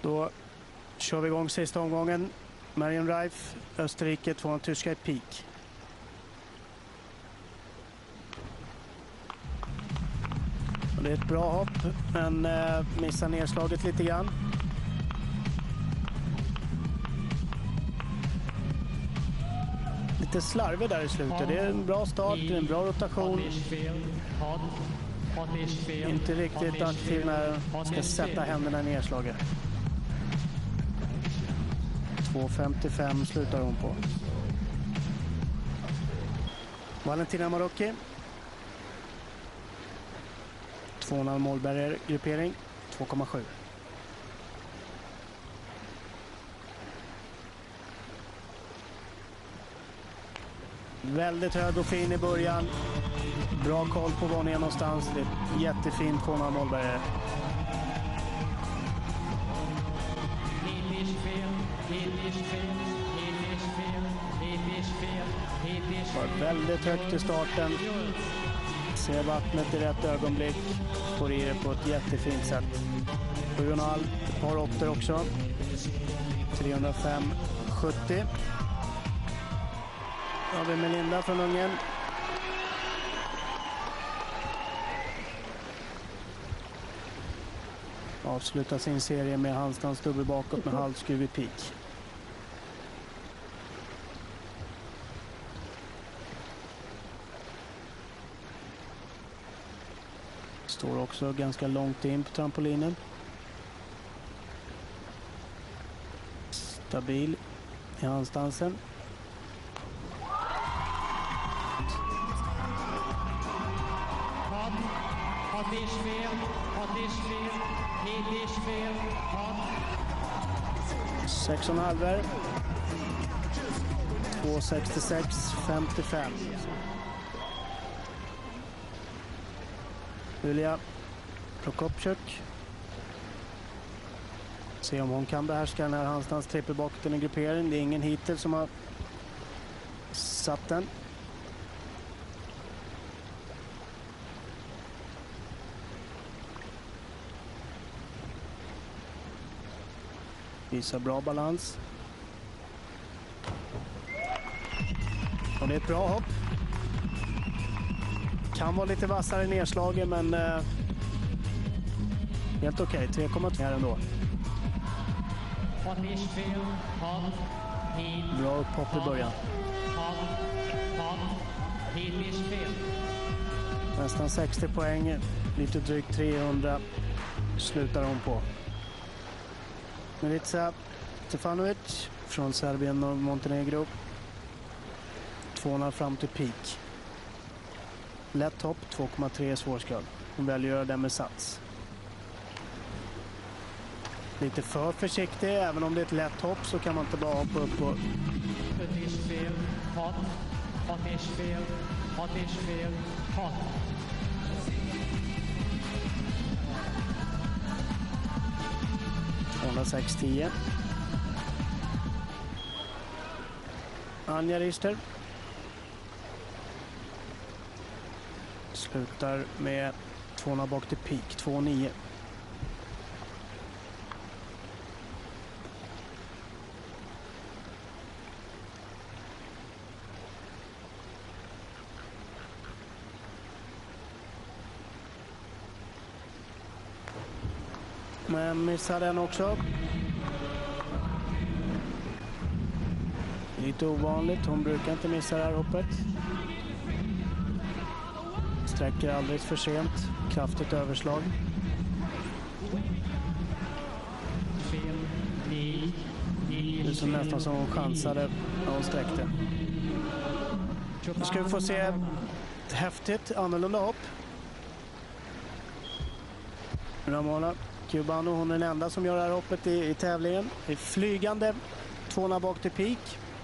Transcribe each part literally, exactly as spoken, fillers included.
Då kör vi igång sista omgången. Marion Reif, Österrike, två tyska i peak. Och det är ett bra hopp, men eh, missar nedslaget lite grann. Lite slarvig där i slutet. Det är en bra start, en bra rotation. Inte riktigt aktiv när man ska sätta händerna i nedslaget. två femtiofem slutar hon på. Valentina Marocchi. två noll målbärare gruppering. två komma sju. Väldigt hög och fin i början. Bra koll på var hon är någonstans. Det är jättefint två noll målbärare. Var väldigt högt i starten. Ser vattnet i rätt ögonblick. Får i det på ett jättefint sätt. sju komma fem, ett par åttor också. trehundrafem sjuttio. Då har vi Melinda från Ungern. Avslutar sin serie med handstands dubbel bakåt med halvskruv i peak. Står också ganska långt in på trampolinen. Stabil i handstansen. sex komma fem. två sextiosex femtiofem. Iulia Prokopchuk. Se om hon kan behärska den här handstands trippel bakåt i en gruppering. Det är ingen hittills som har satt den. Visar bra balans. Och det är ett bra hopp. Kan vara lite vassare nedslagen, men eh, helt okej. Okay. tre komma två här ändå. Bra upphopp i början. Nästan sextio poäng. Lite drygt trehundra slutar hon på. Milica Stefanovic från Serbien och Montenegro. tvåhundra fram till peak. Lätt hopp, två komma tre svårskall. Hon väljer att göra det med sats. Lite för försiktig, även om det är ett lätt hopp så kan man inte bara hoppa upp och... tvåhundrasex tio. Anja Richter. Slutar med tvåhundra bak till peak, två nio. Men missar den också. Lite ovanligt, hon brukar inte missa det här hoppet. Sträcker alldeles för sent, kraftigt överslag. Det är som nästan som hon chansade när hon sträckte. Nu ska vi få se ett häftigt, annorlunda hopp. Ramona Ciobanu, hon är den enda som gör det här hoppet i, i tävlingen. Det är flygande, tvåhundra bak till peak.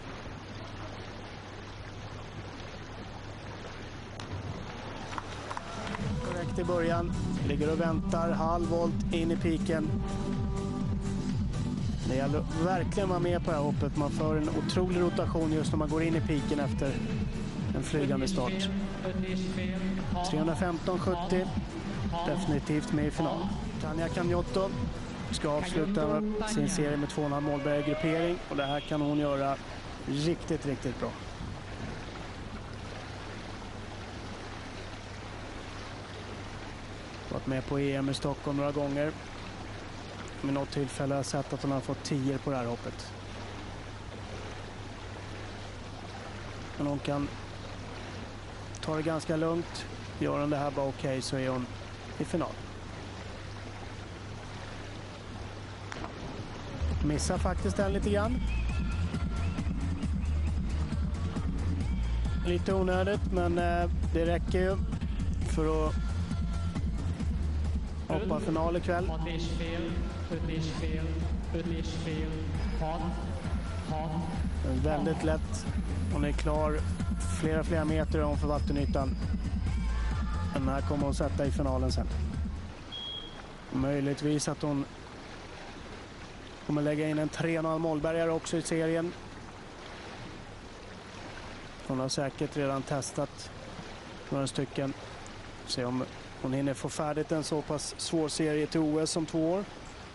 Korrekt i början, ligger och väntar, halv volt in i piken. Det gäller verkligen vara med på det här hoppet. Man får en otrolig rotation just när man går in i piken efter en flygande start. trehundrafemton sjuttio, definitivt med i final. Tania Cagnotto ska avsluta sin serie med två och en halv målberg gruppering. Och det här kan hon göra riktigt, riktigt bra. Varit med på E M i Stockholm några gånger. Med något tillfälle har jag sett att hon har fått tio på det här hoppet. Men hon kan ta det ganska lugnt. Gör hon det här bara okej okay, så är hon i final. Missar faktiskt den lite grann. Lite onödigt, men eh, det räcker ju för att hoppa final ikväll. Väldigt lätt. Hon är klar flera, flera meter om för vattenytan. Den här kommer hon sätta i finalen sen. Möjligtvis att hon kommer lägga in en tre komma noll målbergare också i serien. Hon har säkert redan testat några stycken. Se om hon hinner få färdigt en så pass svår serie till O S om två år.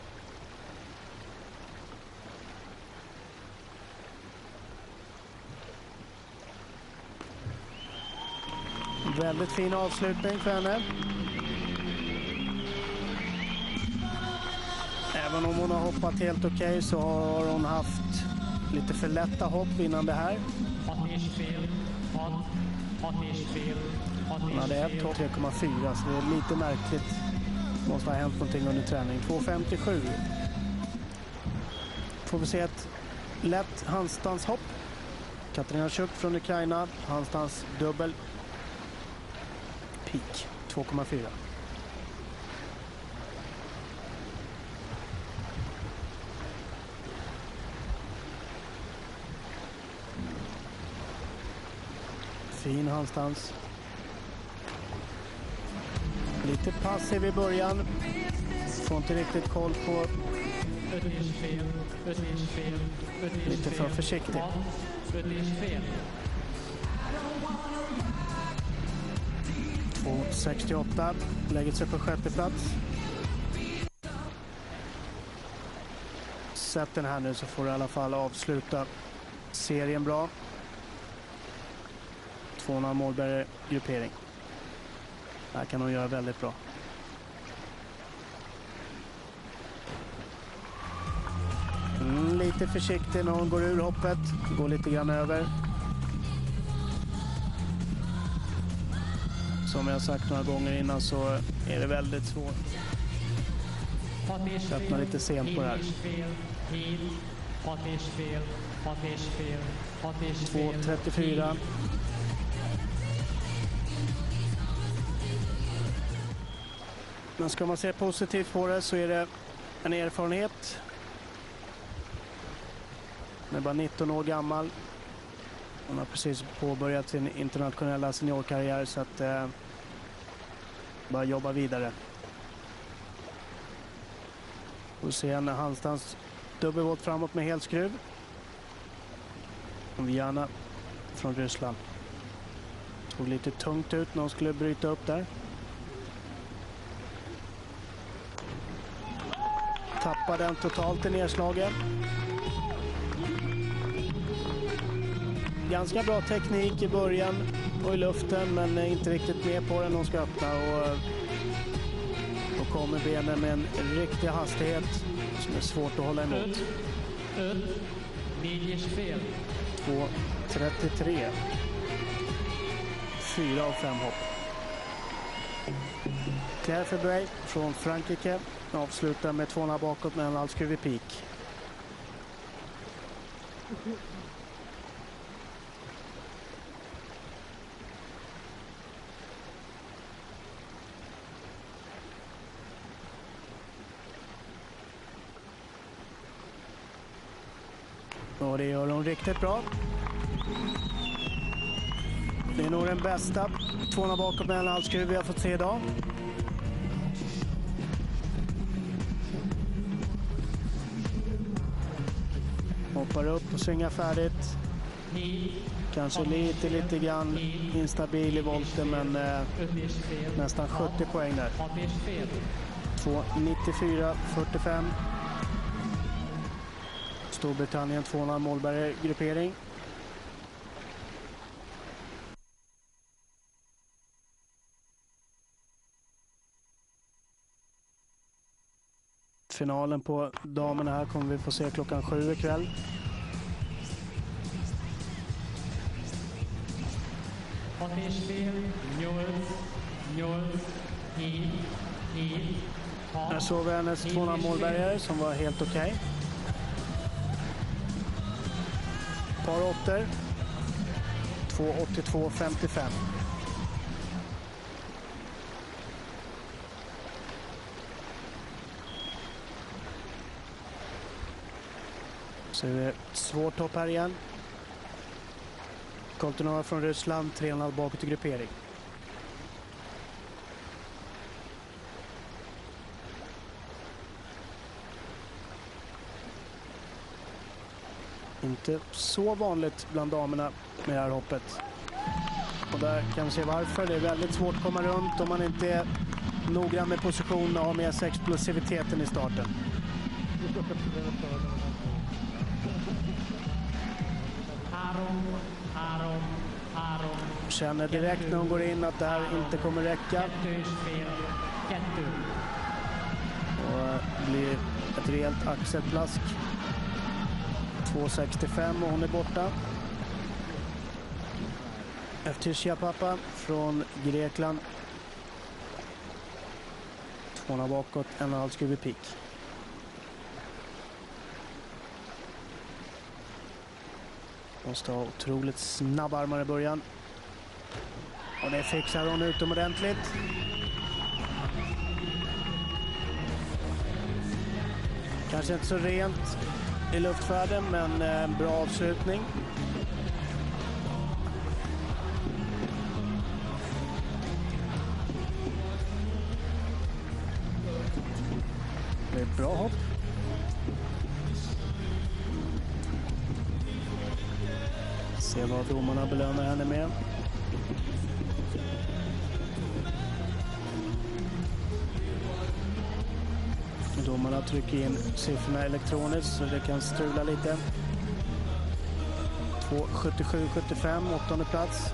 Väldigt fin avslutning för henne. Även om hon har hoppat helt okej okay, så har hon haft lite för lätta hopp innan det här. Hon hade ett hopp tre komma fyra, så det är lite märkligt. Det måste ha hänt någonting under träning. två femtiosju. Får vi se ett lätt handstandshopp. Kateryna Zhuk från Ukraina. Handstands dubbel. Peak två komma fyra. Fin handstans. Lite passiv i början. Får inte riktigt koll på. Lite för försiktig. två sextioåtta. Lägger sig på sjätte plats. Sätt den här nu så får du i alla fall avsluta serien bra. två komma noll målberg gruppering. Det här kan hon göra väldigt bra. Mm, lite försiktig när hon går ur hoppet. Går lite grann över. Som jag sagt några gånger innan så är det väldigt svårt. Jag öppnar lite sent på det här. två trettiofyra. Men ska man se positivt på det så är det en erfarenhet. Hon är bara nitton år gammal. Hon har precis påbörjat sin internationella seniorkarriär så att eh, bara jobba vidare. Och se en handstands dubbelvolt framåt med helskruv. Viana från Ryssland. Tog lite tungt ut när hon skulle bryta upp där. Tappade den totalt i nedslagen. Ganska bra teknik i början och i luften, men inte riktigt med på den hon ska öppna. Och då kommer benen med en riktig hastighet som är svårt att hålla emot. två trettiotre. Fyra av fem hopp. Claire Febray från Frankrike avslutar med tvåorna bakåt med en halvskruv i peak. Och det gör hon riktigt bra. Det är nog den bästa tvåorna bakåt med en halvskruv vi har fått se idag. Hoppar upp och svingar färdigt. Kanske lite, lite grann instabil i volten, men eh, nästan sjuttio poäng där. två nittiofyra fyrtiofem. Storbritannien tvåhundra målbärare gruppering. Finalen på damerna här kommer vi få se klockan sju ikväll. Här såg vi hennes tvåhundra målbärgare som var helt okej. Okay. Par åttor. två åttiotvå femtiofem. Så är det svårt hopp här igen. Koltunova från Ryssland, tränad bakåt i gruppering. Inte så vanligt bland damerna med det här hoppet. Och där kan vi se varför. Det är väldigt svårt att komma runt om man inte är noggrann med positionen och har med sig explosiviteten i starten. Känner direkt när hon går in att det här inte kommer räcka. Och blir ett rejält axelplask. två sextiofem och hon är borta. Eftychia Pappa från Grekland. Tvåna bakåt, en och en halv skruv i pik. Måste ha otroligt snabba armar i början. Och det fixar hon utomordentligt. Kanske inte så rent i luftfärden, men en bra avslutning. Det är ett bra hopp. Se vad domarna belönar henne med. Domarna trycker in siffrorna elektroniskt så det kan strula lite. två sjuttiosju sjuttiofem, åttonde plats.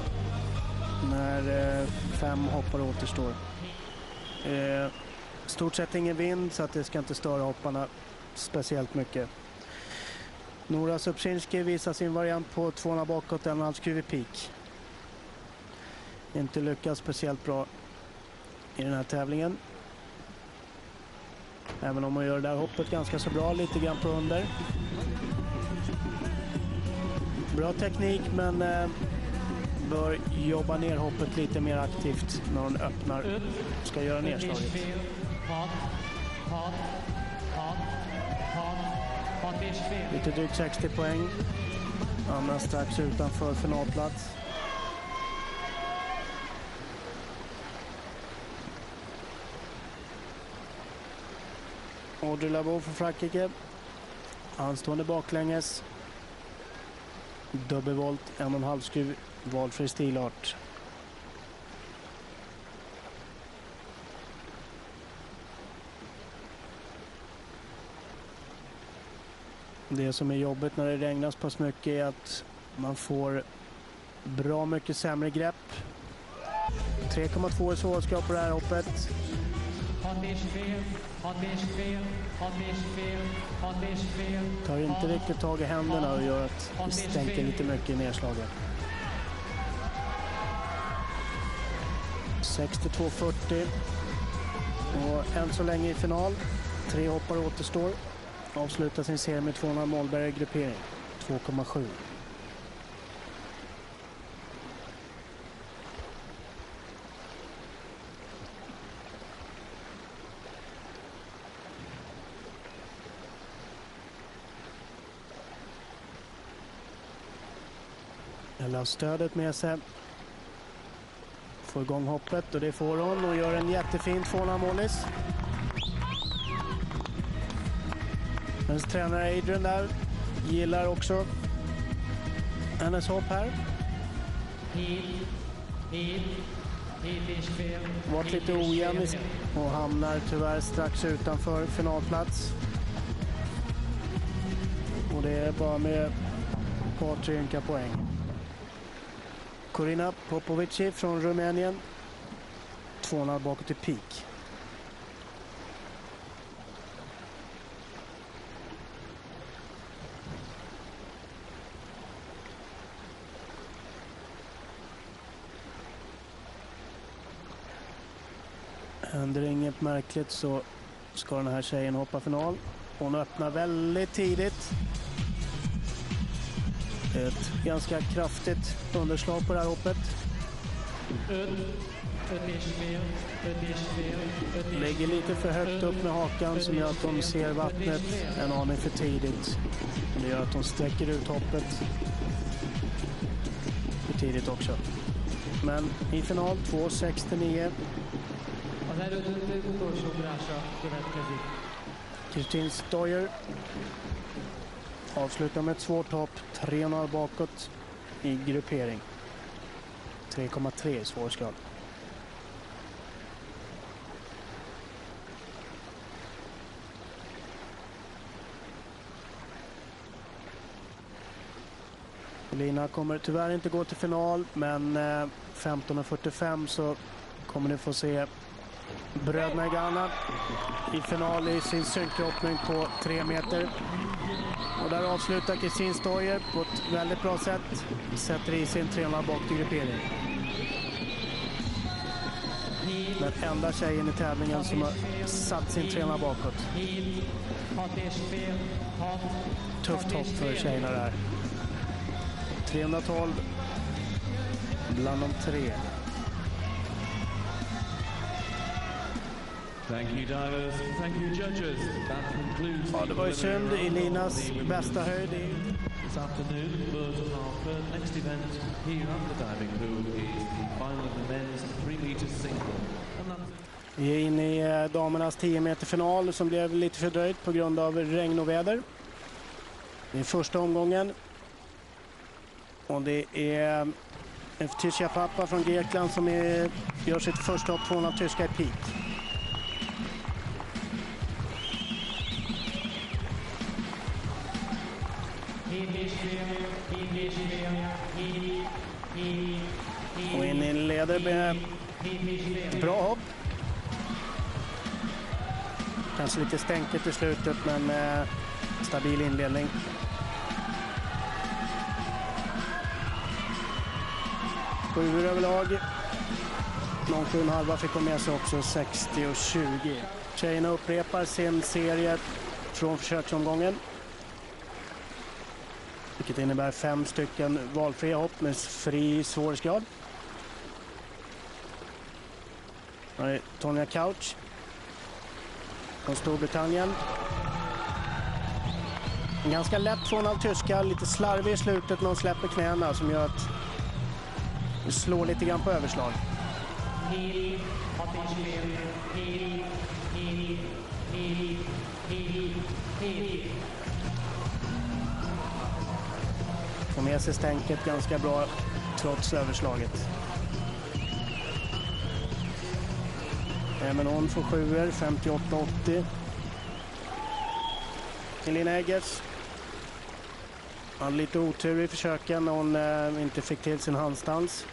När eh, fem hoppare återstår. Eh, stort sett ingen vind så att det ska inte störa hopparna speciellt mycket. Nora Subczynski visar sin variant på tvåhundra bakåt, en och en halv skruv i pik. Inte lyckas speciellt bra i den här tävlingen. Även om man gör det där hoppet ganska så bra, lite grann på under. Bra teknik, men eh, bör jobba ner hoppet lite mer aktivt när hon öppnar och ska göra nedslaget. Lite drygt sextio poäng. Anna strax utanför finalplats. Audrey Labeau för Frankrike. Anstående baklänges. Dubbelvolt, en och en halv skruv, valfri stilart. Det som är jobbigt när det regnas på så mycket är att man får bra mycket sämre grepp. tre komma två i svårighetsgrad på det här hoppet. Tar inte riktigt tag i händerna och gör att det stänker lite mycket i nedslaget. sextiotvå fyrtio. Och än så länge i final. Tre hoppare återstår. Avslutar sin serie med tvåhundra målbärare i gruppering. två komma sju. Eller har stödet med sig. Får igång hoppet och det får hon och gör en jättefin tvåhundra målis. Hennes tränare Adrian där gillar också hennes hopp här. Varit lite ojämn och hamnar tyvärr strax utanför finalplats. Och det är bara med ett par tre ynka poäng. Kateryna Popovici från Rumänien. två noll bakåt i peak. Händer inget märkligt så ska den här tjejen hoppa final. Hon öppnar väldigt tidigt. Ett ganska kraftigt underslag på det här hoppet. Lägger lite för högt upp med hakan som gör att hon ser vattnet en aning för tidigt. Det gör att hon sträcker ut hoppet för tidigt också. Men i final två sextionio. Christin Steuer avslutar med ett svårt hopp, tre noll bakåt i gruppering. tre komma tre i svårskal. Lina kommer tyvärr inte gå till final, men femton fyrtiofem så kommer ni få se bröderna i Ghana i final i sin synkroppning på tre meter. Och där avslutar Christin Steuer på ett väldigt bra sätt. Sätter i sin tre noll bak till gruppering. Den enda tjejen i tävlingen som har satt sin tre noll bakåt. Tufft hopp för tjejerna där. trehundratolv bland de tre. Thank you divers, thank you judges. That concludes. Ja, det var ju synd i Linas bästa höjd. This afternoon, but our third next event here at the diving pool is the final of the men's three meter single. Vi är inne i damernas tio meter final som blev lite fördröjt på grund av regn och väder. Det är första omgången. Och det är Eftychia Pappa från Grekland som är, gör sitt första hopp från tyska i peak. Och in i leder med bra hopp. Kanske lite stänkigt i slutet, men eh, stabil inledning. Sjuor överlag. Någon sju och en halva fick hon med sig också, sextio och tjugo. Tjejerna upprepar sin serie från försöksomgången. Vilket innebär fem stycken valfria hopp med fri svårighetsgrad. Tonia Couch från Storbritannien. En ganska lätt från all tyska, lite slarvig i slutet när hon släpper knäna som gör att det slår lite grann på överslag. Får med sig stänket ganska bra trots överslaget. Även hon får sjuor, femtioåtta åttio. Elina Eggers hade lite otur i försöken när hon eh, inte fick till sin handstans.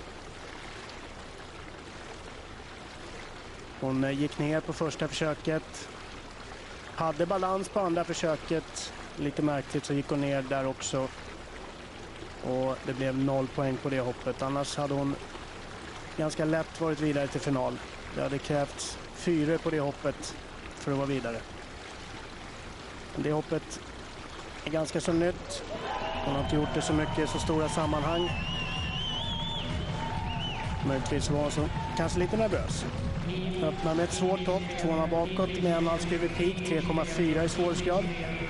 Hon eh, gick ner på första försöket. Hade balans på andra försöket. Lite märkligt så gick hon ner där också. Och det blev noll poäng på det hoppet. Annars hade hon ganska lätt varit vidare till final. Det hade krävts fyra på det hoppet för att vara vidare. Det hoppet är ganska så nytt. Hon har inte gjort det så mycket i så stora sammanhang. Möjligtvis var så kanske lite nervös. Öppnar med ett svårt hopp, tvåorna bakåt med en halvskruv peak, tre komma fyra i svårighetsgrad.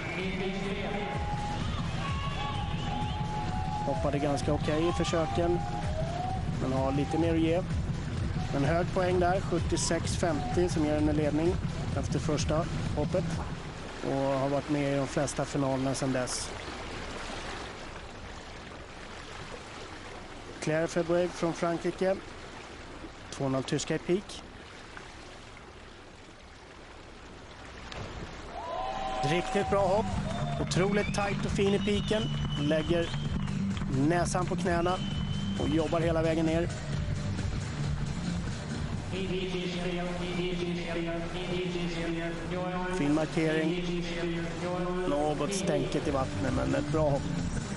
Hoppade ganska okej okay i försöken, men har lite mer att ge. En hög poäng där, sjuttiosex femtio, som ger en ledning efter första hoppet. Och har varit med i de flesta finalerna sedan dess. Claire February från Frankrike. två noll tyska i peak. Riktigt bra hopp. Otroligt tajt och fin i piken. Lägger näsan på knäna och jobbar hela vägen ner. Fin markering. Något stänket i vattnet, men ett bra hopp.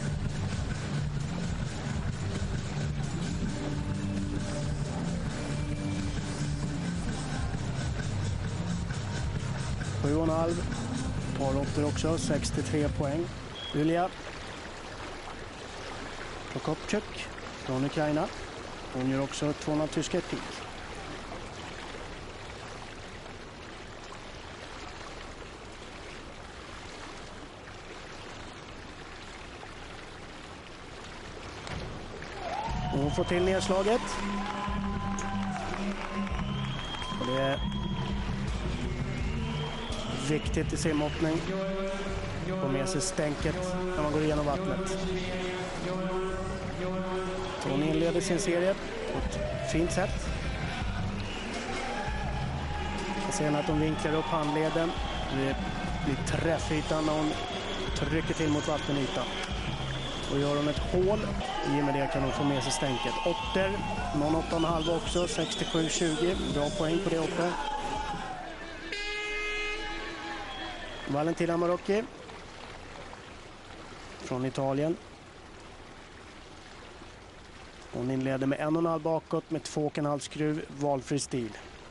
sju och en halv. Par åttor också, sextiotre poäng. Iulia Prokopchuk från Ukraina. Hon gör också två noll tyska i peak. Hon får till nedslaget. Och det är viktigt i simhoppning. Få med sig stänket när man går igenom vattnet. Hon inleder sin serie på ett fint sätt. Jag ser att hon vinklar upp handleden. Det blir träffytan när hon trycker till mot vattenytan. Och gör hon ett hål, i och med det kan hon få med sig stänket. Åtter, noll åtta och en halv också, sextiosju tjugo. Bra poäng på det uppe. Valentina Marocchi från Italien. Hon inleder med en och en halv bakåt med två och en halv skruv, valfri stil.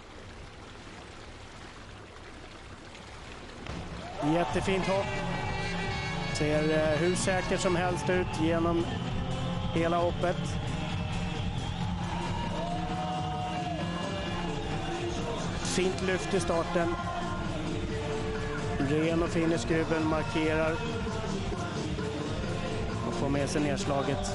Jättefint hopp. Ser hur säker som helst ut genom hela hoppet. Fint lyft i starten. Ren och fin i skruven, markerar. Och får med sig nedslaget.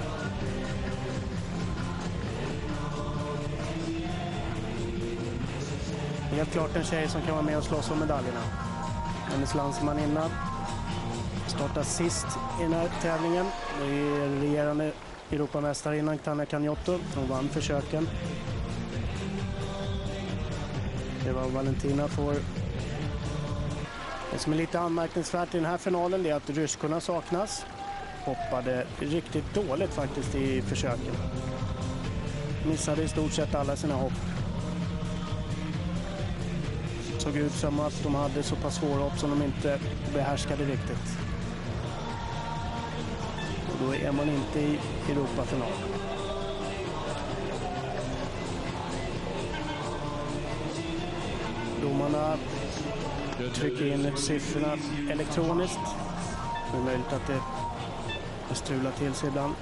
Helt klart en tjej som kan vara med och slåss om medaljerna. Hennes landsmaninna startar sist i den här tävlingen. Det är regerande Europamästarinnan Tania Cagnotto. Hon vann försöken. Det var Valentina får. Det som är lite anmärkningsvärt i den här finalen är att ryskorna saknas. Hoppade riktigt dåligt faktiskt i försöken. Missade i stort sett alla sina hopp. Såg ut som att de hade så pass svåra hopp som de inte behärskade riktigt. Och då är man inte i Europafinal. Domarna trycker in siffrorna elektroniskt. Det är möjligt att det strular till sig ibland.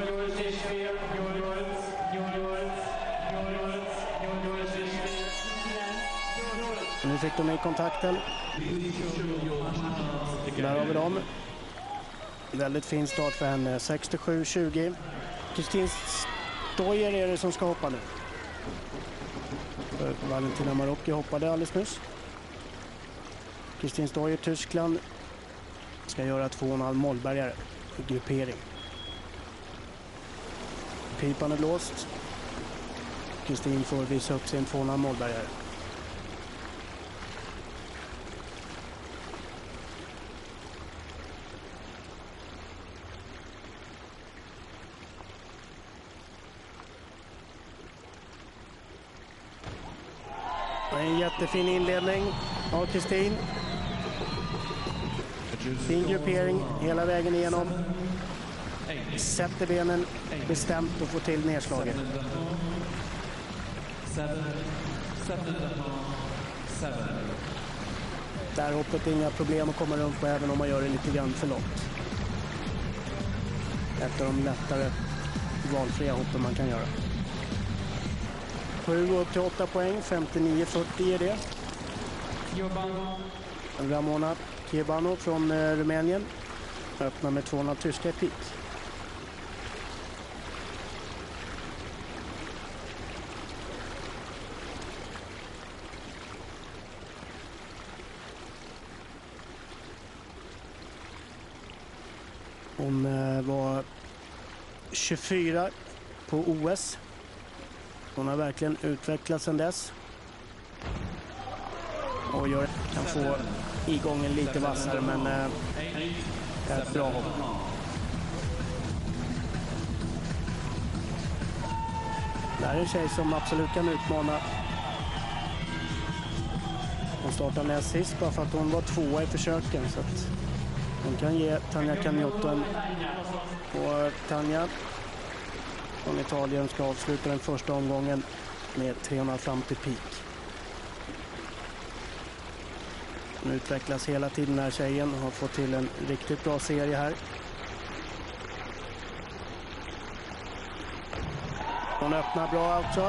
Nu fick de i kontakten. Där har vi dem. Väldigt fin start för henne. sextiosju tjugo. Christin Steuer är det som ska hoppa nu. För Valentina Marocchi hoppade alldeles nyss. Christin Steuer, Tyskland, ska göra två och en halv målbergare i gruppering. Pipan är blåst. Christin får visa upp sin två och en halv målbergare. En jättefin inledning av Christin. Fin gruppering hela vägen igenom. Sätter benen bestämt och får till nedslaget. Där hoppet är inga problem att komma runt på, även om man gör det lite grann för långt. Ett av de lättare valfria hoppen man kan göra. sju upp till åtta poäng, femtionio fyrtio är det. Ramona Ciobanu från eh, Rumänien öppnar med två noll tyska i peak. Hon eh, var tjugofyra på O S Hon har verkligen utvecklats sedan dess. Och gör, kan få igången lite vassare, men eh, är ett bra hopp. Det här är en tjej som absolut kan utmana. Hon startade näst sist bara för att hon var tvåa i försöken. Så att hon kan ge Tania Cagnotto en. Och Tania från Italien ska avsluta den första omgången med tre komma fem till peak. Hon utvecklas hela tiden, den här tjejen. Hon har fått till en riktigt bra serie här. Hon öppnar bra också.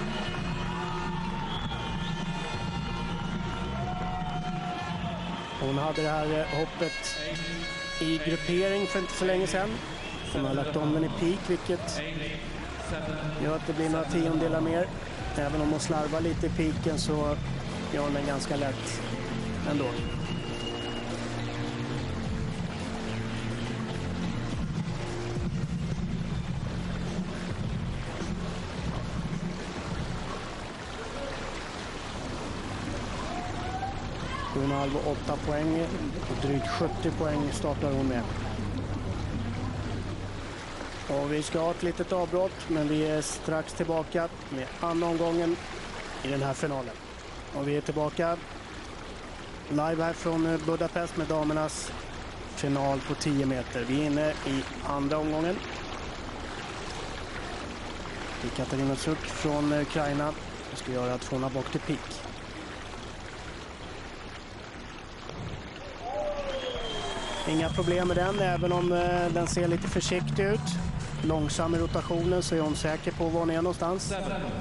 Hon hade det här hoppet i gruppering för inte så länge sedan. Hon har lagt om den i peak, vilket gör att det blir några tiondelar mer. Även om hon slarvar lite i peaken så gör hon den ganska lätt ändå. sju komma fem och åtta poäng och drygt sjuttio poäng startar hon med. Och vi ska ha ett litet avbrott, men vi är strax tillbaka med andra omgången i den här finalen. Och vi är tillbaka live här från Budapest med damernas final på tio meter. Vi är inne i andra omgången. Det är Kateryna Zhuk från Ukraina. Det ska göra att få henne bort till peak. Inga problem med den, även om eh, den ser lite försiktig ut. Långsam i rotationen, så är hon säker på var hon är någonstans.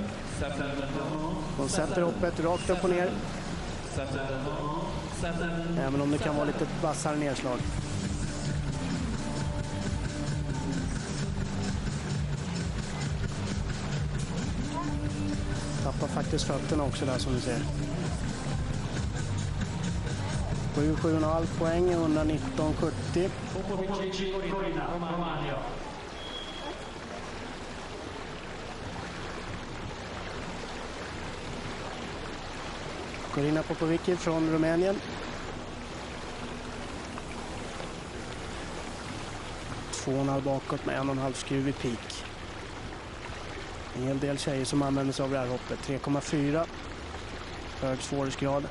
Hon sätter hoppet rakt upp och ner. Även om det kan vara lite vassare nedslag. Tappar faktiskt fötterna också där, som du ser. sju komma fem poäng, etthundranitton sjuttio. Kateryna Popowicki från Rumänien. Två och en halv bakåt med en och en halv skruv i peak. En hel del tjejer som använder sig av det här hoppet. tre komma fyra. Hög svårighetsgrad.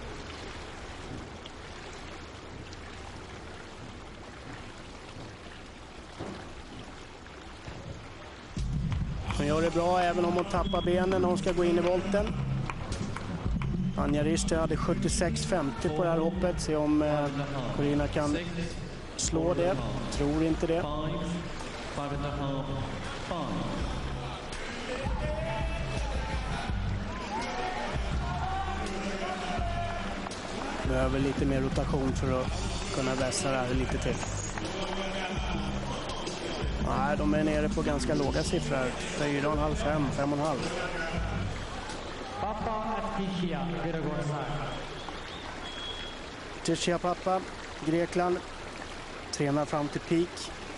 Hon gör det bra även om hon tappar benen när hon ska gå in i volten. Anja Richter hade sjuttiosex femtio på det här hoppet. Se om eh, Kateryna kan slå det. Tror inte det. Behöver lite mer rotation för att kunna vässa det här lite till. Nej, de är nere på ganska låga siffror. fyra komma fem, fem, fem komma fem. Eftychia Pappa, Grekland. Tränar fram till peak.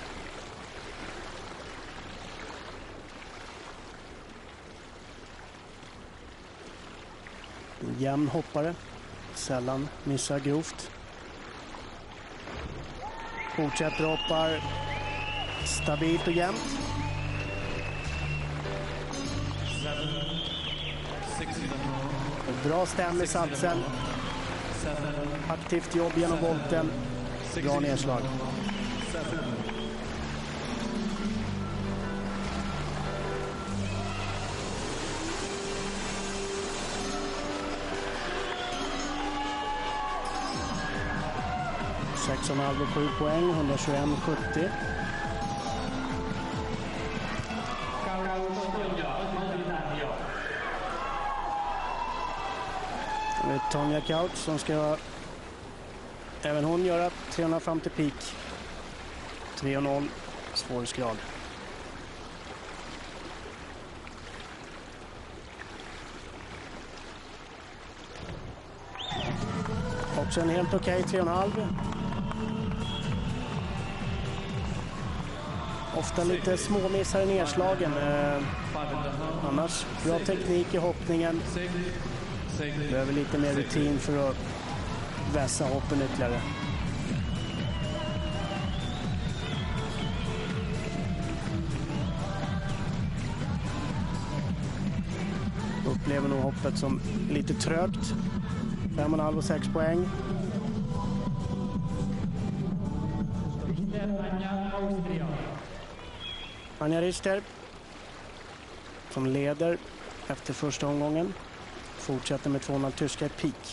En jämn hoppare. Sällan missar grovt. Fortsätter hoppar stabilt och jämnt. Bra stäm i satsen. Aktivt jobb genom volten. Bra nedslag. sex komma fem och sju poäng, etthundratjugoett sjuttio. Tonia Couch som ska även hon göra tre komma fem till peak. tre komma noll svårighetsgrad. Också en helt okej tre komma fem. ofta lite småmissar i nedslagen. Eh, annars bra teknik i hoppningen. Behöver lite mer rutin för att vässa hoppen ytterligare. Upplever nog hoppet som lite trögt. fem komma fem och sex poäng. Anja Richter som leder efter första omgången. Fortsätter med två komma noll tyska i peak.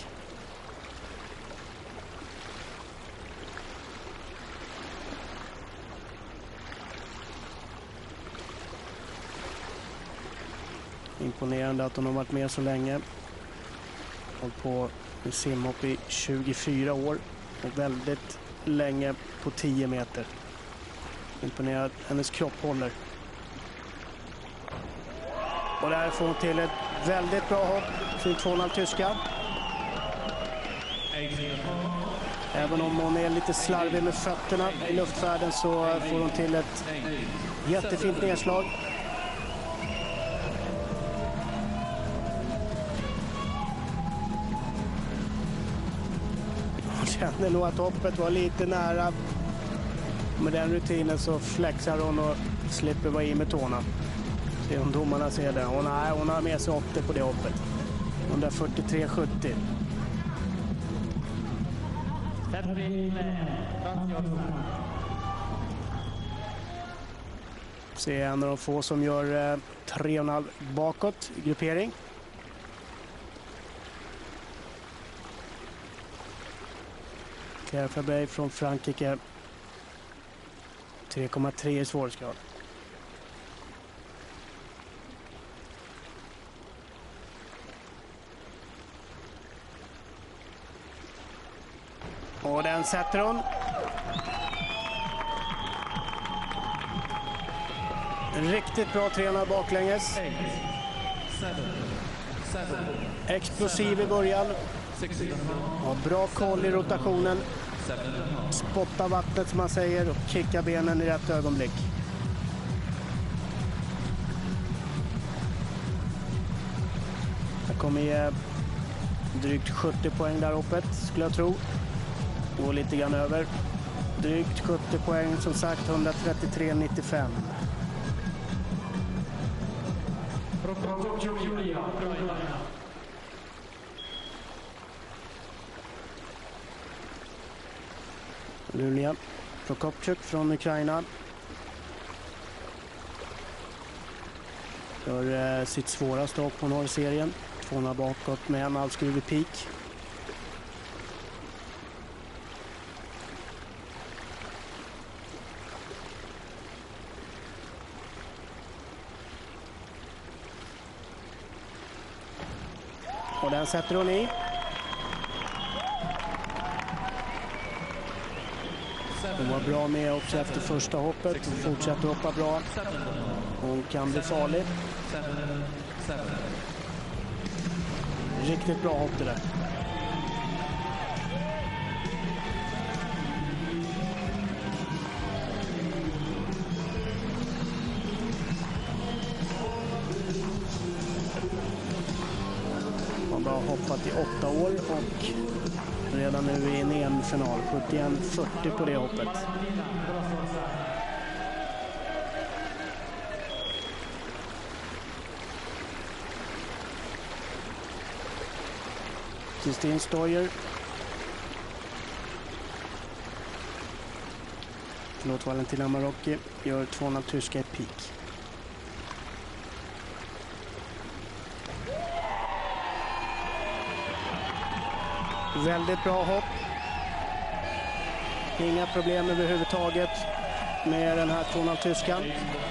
Imponerande att hon har varit med så länge. Hållit på med simhopp i tjugofyra år och väldigt länge på tio meter. Imponerad, hennes kropp håller. Och där får hon till ett väldigt bra hopp för två komma noll tyska. Även om hon är lite slarvig med fötterna i luftfärden så får hon till ett jättefint nedslag. Jag känner nog att hoppet var lite nära. Med den rutinen så flexar hon och slipper vara i med tårna. Se om domarna ser det. Hon har, hon har med sig åttio på det hoppet. hundrafyrtiotre sjuttio. Se en av de få som gör eh, tre komma fem bakåt i gruppering. Kateryna från Frankrike. tre komma tre i svårighetsgrad. Och den sätter hon. Riktigt bra tränare baklänges. Explosiv i början. Och bra koll i rotationen. Spotta vattnet som man säger och kicka benen i rätt ögonblick. Jag kommer ge drygt sjuttio poäng där uppe skulle jag tro. Går lite grann över. Drygt sjuttio poäng, som sagt hundratrettiotre nittiofem. Iulia Prokopchuk från Ukraina. Gör eh, sitt svåraste hopp hon har i serien. tvåhundra bakåt med en halvskruv i peak. Och den sätter hon i. Hon var bra med också efter första hoppet. Hon fortsätter hoppa bra. Hon kan bli farlig. Riktigt bra hopp det där. Hon har hoppat i åtta år och redan nu är i en final. sjuttioett fyrtio på det hoppet. Christin Steuer. Förlåt, Valentina Marocchi gör tvåhundra tyska i peak. Väldigt bra hopp. Inga problem överhuvudtaget med den här tvåhundra tyskan.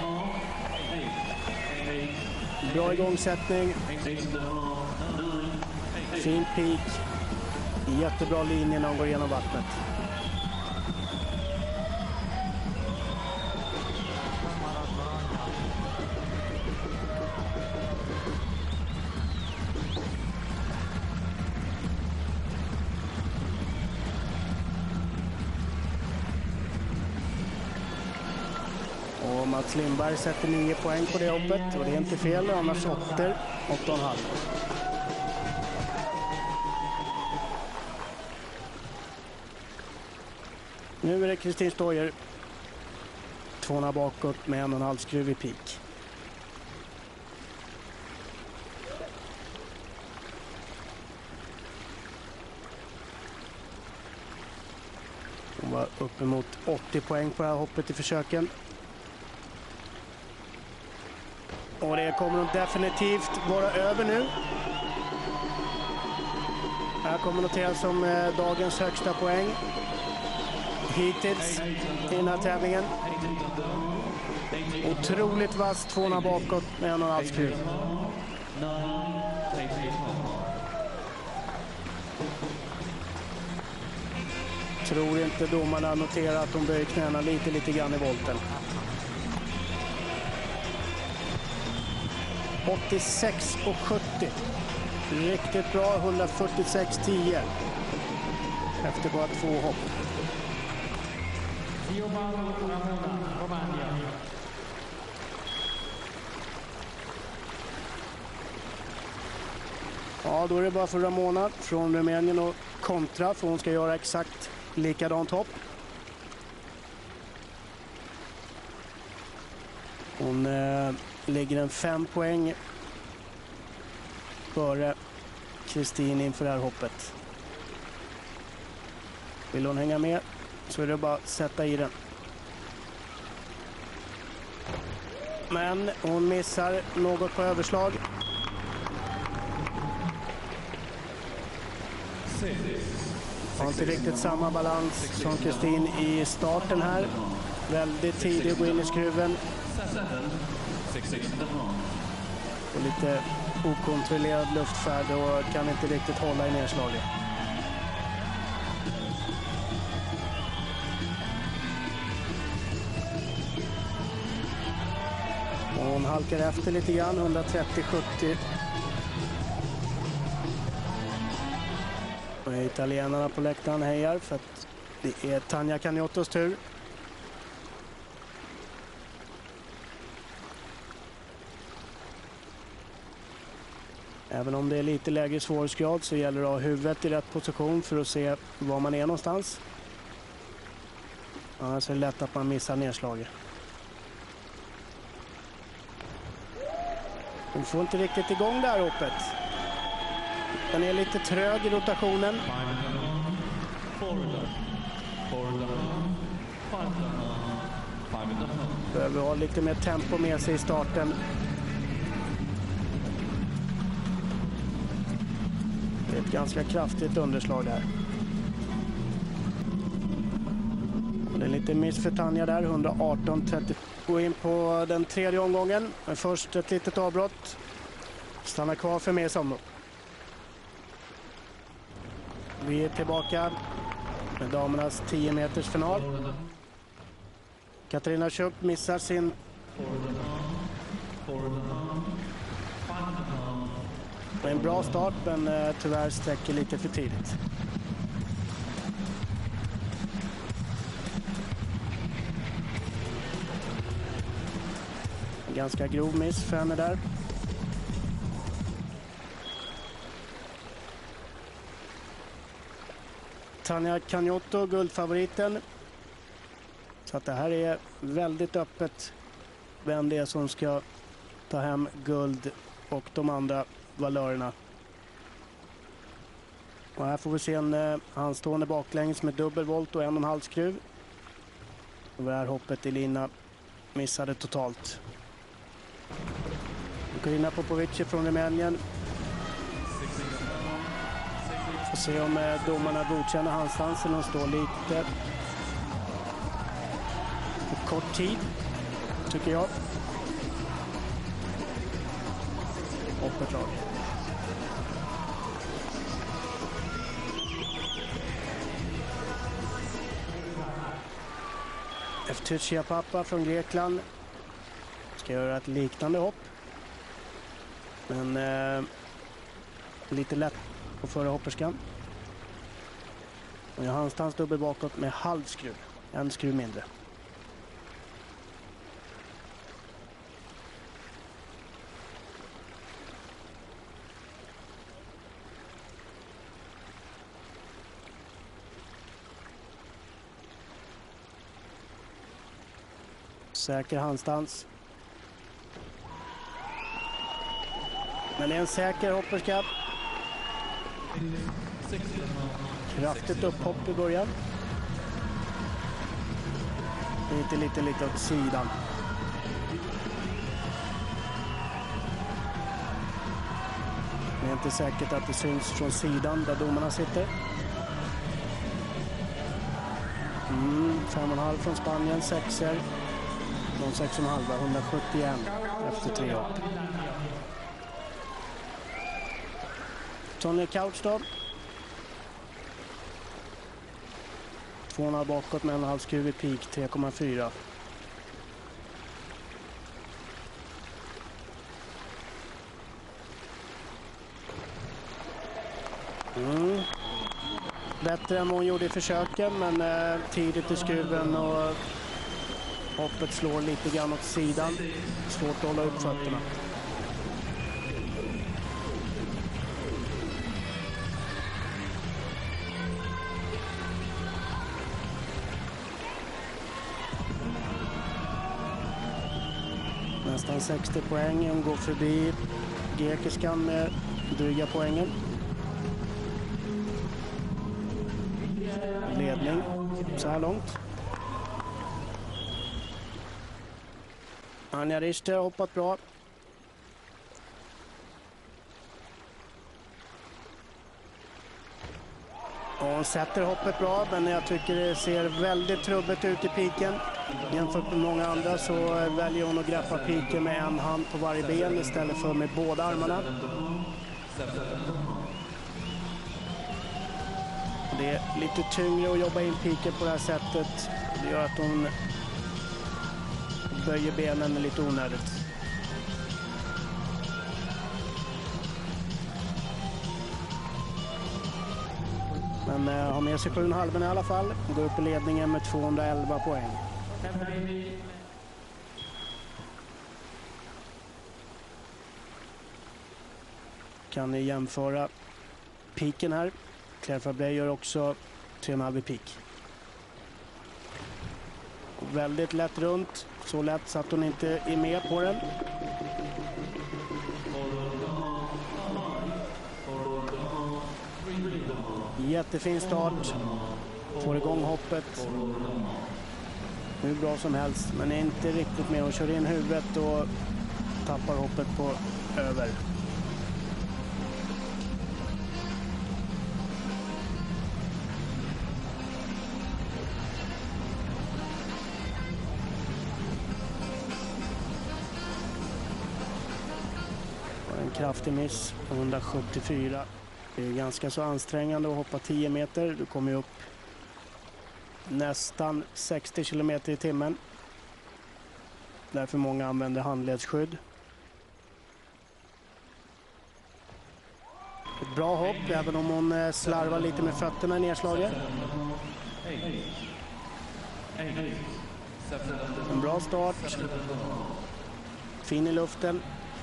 Bra igångsättning. Fin peak. Jättebra linje när hon går igenom vattnet. Och Mats Lindberg sätter nio poäng på det hoppet. Och det är inte fel, annars åttor, åtta och en halv. Nu är det Christin Steuer. Tvåna bakåt med en och en halv skruv i pik. Hon var uppemot åttio poäng på det här hoppet i försöken. Och det kommer hon definitivt vara över nu. Här kommer noteras som eh, dagens högsta poäng hittills i den här tävlingen. Otroligt vass, tvåna bakåt med en och en halv skruv. Tror inte domarna noterar att de böjer knäna lite, lite grann i volten. åttiosex och sjuttio. Riktigt bra, etthundrafyrtiosex tio. Efter bara två hopp. Ja, då är det bara för Ramona från Rumänien och kontra, för hon ska göra exakt likadant hopp. Hon eh, ligger en fem poäng före Christin inför det här hoppet. Vill hon hänga med så är det bara att sätta i den. Men hon missar något på överslag. Har inte riktigt samma balans som Christin i starten här. Väldigt tidigt att gå in i skruven. Och lite okontrollerad luftfärd och kan inte riktigt hålla i nedslaget. Och hon halkar efter lite grann, etthundratrettio sjuttio. Och italienarna på läktaren hejar för att det är Tania Cagnottos tur. Även om det är lite lägre svårighetsgrad så gäller det att ha huvudet i rätt position för att se var man är någonstans. Annars är det lätt att man missar nedslaget. Hon får inte riktigt igång det här hoppet. Den är lite trög i rotationen. Behöver ha lite mer tempo med sig i starten. Det är ett ganska kraftigt underslag där. Och det är lite miss för Tanja där, etthundraarton trettio. Gå in på den tredje omgången. Men först ett litet avbrott. Stanna kvar för mer samlo. Vi är tillbaka med damernas tio meters final. Kateryna Zhuk missar sin en bra start, men eh, tyvärr sträcker lite för tidigt. En ganska grov miss för henne där. Tania Cagnotto, guldfavoriten. Så att det här är väldigt öppet vem det är som ska ta hem guld och de andra valörerna. Och här får vi se en eh, handstående baklänges med dubbelvolt och en och en halv skruv. Och det här hoppet i lina missade totalt. Kateryna Popovici från Rumänien. Får se om eh, domarna godkänner handstansen. De står lite på kort tid, tycker jag. Hoppet lag. Eftychia Pappa från Grekland ska göra ett liknande hopp. Men eh, lite lätt på förra hopperskan. Och jag har handstans dubbel bakåt med halv skruv. En skruv mindre. Säker handstans. Men det är en säker hopperska. Kraftigt upphopp i början. Lite, lite, lite åt sidan. Det är inte säkert att det syns från sidan där domarna sitter. Mm, fem och en halv från Spanien, sexer. De sex och en halva, hundrasjuttioen efter tre hopp. Tonia Couch då. Två och en halv bakåt med en halv skruv i peak, tre komma fyra. Mm. Bättre än vad hon gjorde i försöken, men eh, tidigt i skruven och hoppet slår lite grann åt sidan. Svårt att hålla upp fötterna. Nästan sextio poäng. Hon går förbi grekiskan med dryga poängen. Ledning så här långt. Anja Richter har hoppat bra. Och hon sätter hoppet bra, men jag tycker det ser väldigt trubbigt ut i piken. Jämfört med många andra så väljer hon att greppa piken med en hand på varje ben istället för med båda armarna. Det är lite tyngre att jobba in piken på det här sättet. Det gör att hon böjer benen lite onödigt. Men eh, har med sig sju komma fem i alla fall. Går upp i ledningen med tvåhundraelva poäng. Kan ni jämföra piken här. Claire Fabre gör också tre komma fem i pik. Väldigt lätt runt. Så lätt så att hon inte är med på den. Jättefin start. Får igång hoppet. Hur bra som helst. Men är inte riktigt med. Hon kör in huvudet och tappar hoppet på över. En kraftig miss på hundrasjuttiofyra. Det är ganska så ansträngande att hoppa tio meter. Du kommer ju upp nästan sextio kilometer i timmen. Därför många använder handledsskydd. Ett bra hopp, även om hon slarvar lite med fötterna i nedslaget. En bra start. Fin i luften.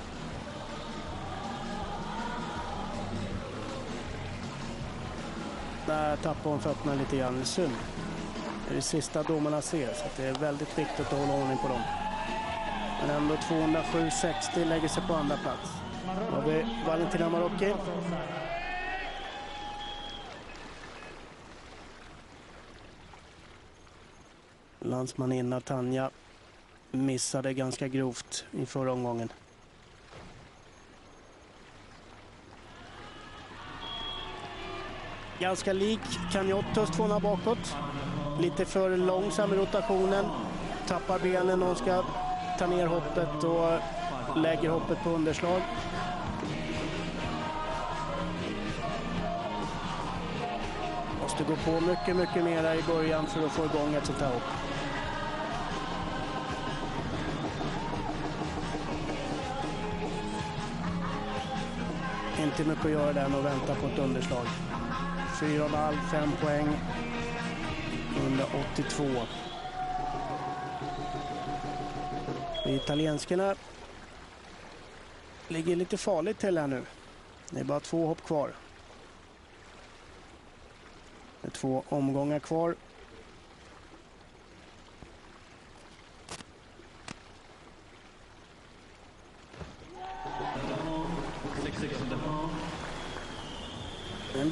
Där tappar hon fötterna lite grann. Synd. Det är det sista domarna ser, så det är väldigt viktigt att hålla ordning på dem. Men ändå tvåhundrasju sextio lägger sig på andra plats. Då har vi Valentina Marocchi. Landsmaninna Tanja missade ganska grovt i förra omgången. Ganska lik Cagnottos tvåna bakåt. Lite för långsam i rotationen. Tappar benen och ska ta ner hoppet och lägger hoppet på underslag. Måste gå på mycket, mycket mera i början för att få igång ett sånt här hopp. Inte mycket att göra där och vänta på ett underslag. fyra komma fem, fem poäng. hundraåttiotvå. Italienskarna ligger lite farligt till här nu. Det är bara två hopp kvar. Det är två omgångar kvar.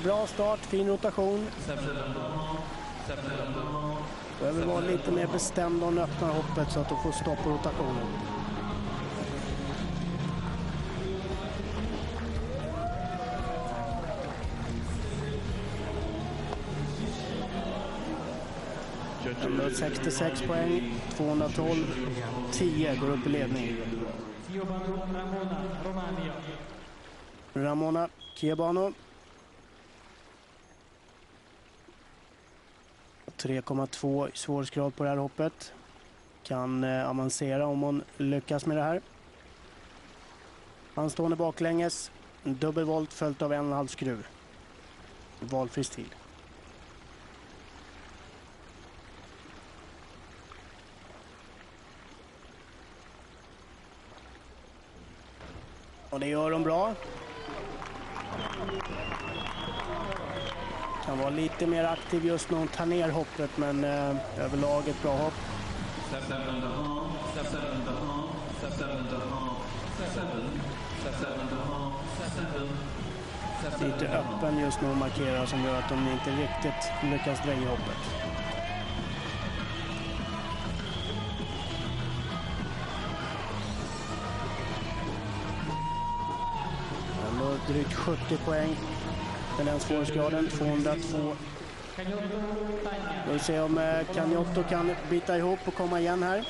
bra start, fin rotation. Behöver vara lite mer bestämd och öppna hoppet så att de får stopp på rotationen. sextiosex poäng, tvåhundratolv, tio går upp i ledning. Ramona Ciobanu. tre komma två i svårighetsgrad på det här hoppet. Kan eh, avancera om hon lyckas med det här. Anstående baklänges. En dubbelvolt följt av en och en halv skruv. Valfri stil. Och det gör de bra. Kan vara lite mer aktiv just när hon tar ner hoppet, men eh, överlag ett bra hopp. Lite öppen just när hon markerar som gör att de inte riktigt lyckas dra i hoppet. Ändå drygt sjuttio poäng. Den här svårighetsgraden, tvåhundratvå. Vi får se om Cagnotto kan bita ihop och komma igen här.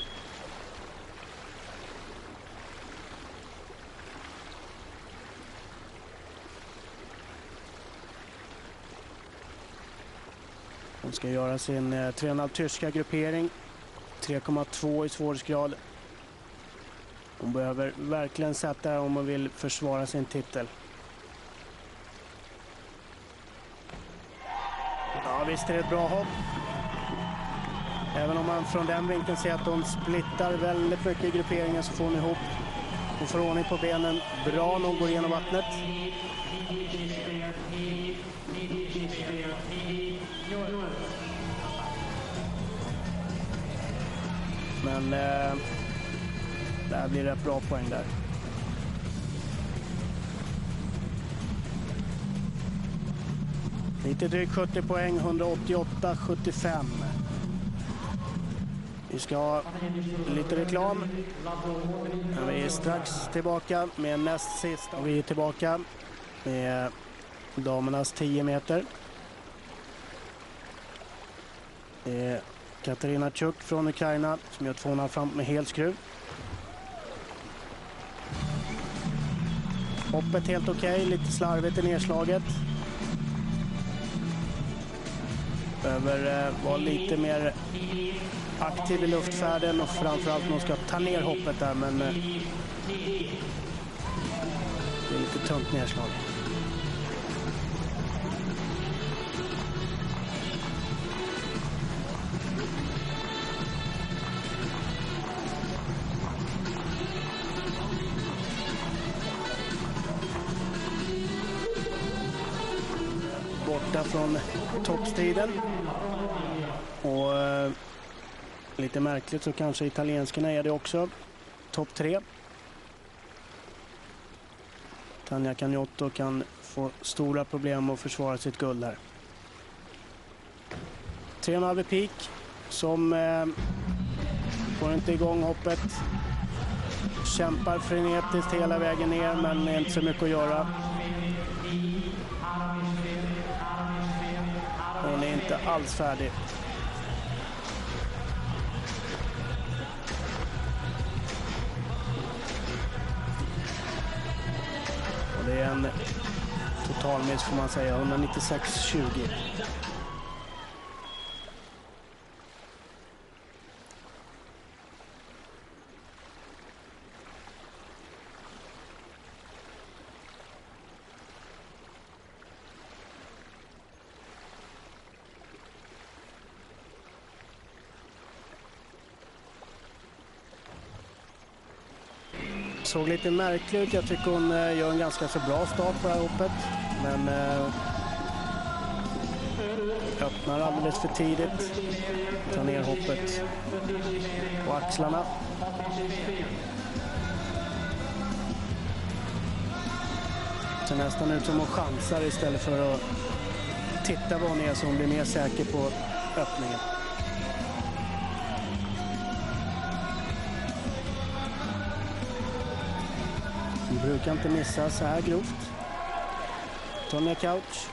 Hon ska göra sin tre komma fem tyska gruppering. tre komma två i svårighetsgrad. Hon behöver verkligen sätta här om hon vill försvara sin titel. Ja, visst är det ett bra hopp. Även om man från den vinkeln ser att de splittar väldigt mycket i grupperingen så får hon ihop. Hon får ordning på benen bra när hon går igenom vattnet. Men eh, där blir det ett bra poäng där. Lite drygt sjuttio poäng, hundraåttioåtta sjuttiofem. Vi ska ha lite reklam. Vi är strax tillbaka med näst sist. Vi är tillbaka med damernas tio meter. Det är Kateryna Zhuk från Ukraina som gör tvåhundra fram med helskruv. Hoppet helt okej, okay, lite slarvigt i nedslaget. Behöver eh, vara lite mer aktiv i luftfärden och framförallt man ska ta ner hoppet där, men eh, det är lite tungt nedslag. Borta från toppstriden. Och eh, lite märkligt så kanske italienskarna är det också. Topp tre. Tania Cagnotto kan få stora problem att försvara sitt guld här. tre komma fem i peak som eh, får inte igång hoppet. Kämpar frenetiskt hela vägen ner, men är inte så mycket att göra. Hon är inte alls färdig. Och det är en totalmiss får man säga, hundranittiosex tjugo. Såg lite märkligt ut. Jag tycker hon eh, gör en ganska så bra start på det här hoppet. Men eh, öppnar alldeles för tidigt. Tar ner hoppet på axlarna. ser nästan ut som hon chansar istället för att titta vad hon är, så hon blir mer säker på öppningen. Hon brukar inte missa så här grovt. Tonia Couch.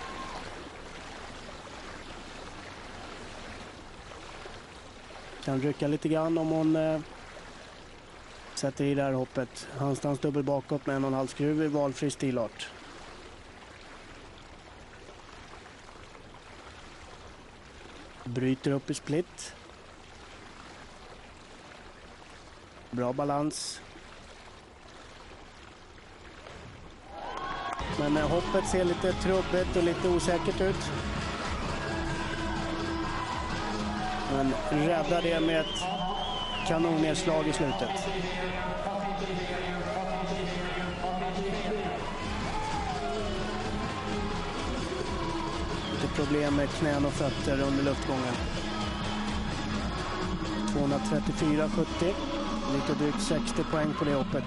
Kan rycka lite grann om hon eh, sätter i det här hoppet. Handstans dubbel bakåt med en och en halv skruv i valfri stilart. Bryter upp i split. Bra balans. Men eh, hoppet ser lite trubbigt och lite osäkert ut. Men räddar det med ett kanonnedslag i slutet. Lite problem med knän och fötter under luftgången. tvåhundratrettiofyra sjuttio. Lite drygt sextio poäng på det hoppet.